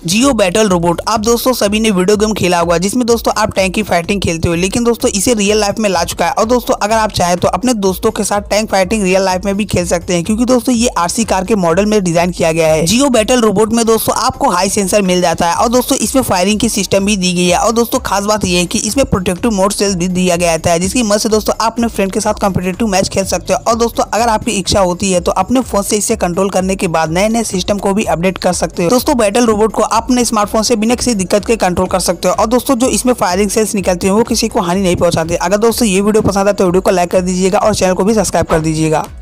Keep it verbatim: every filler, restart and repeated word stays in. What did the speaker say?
जियो battle robot. आप दोस्तों सभी ने वीडियो गेम खेला होगा जिसमें दोस्तों आप टैंक की फाइटिंग खेलते हो, लेकिन दोस्तों इसे रियल लाइफ में ला चुका है। और दोस्तों अगर आप चाहें तो अपने दोस्तों के साथ टैंक फाइटिंग रियल लाइफ में भी खेल सकते हैं, क्योंकि दोस्तों ये आरसी कार के मॉडल में डिजाइन किया गया है। जियो बैटल रोबोट में दोस्तों आपको हाई सेंसर मिल जाता है और दोस्तों इसमें फायरिंग की सिस्टम भी दी गई है। और दोस्तों खास बात यह है कि इसमें प्रोटेक्टिव मोड सेल भी दिया गया है, जिसकी मदद से दोस्तों आप अपने फ्रेंड के साथ कॉम्पिटिटिव मैच खेल सकते हो। और दोस्तों अगर आपकी इच्छा होती है तो अपने फोन से इसे कंट्रोल करने के बाद नए नए सिस्टम को भी अपडेट कर सकते हो। दोस्तों बैटल रोबोट को आप अपने स्मार्टफोन से बिना किसी दिक्कत के कंट्रोल कर सकते हो। और दोस्तों जो इसमें फायरिंग सेल्स निकलते हैं वो किसी को हानि नहीं पहुंचाते। अगर दोस्तों ये वीडियो पसंद आए तो वीडियो को लाइक कर दीजिएगा और चैनल को भी सब्सक्राइब कर दीजिएगा।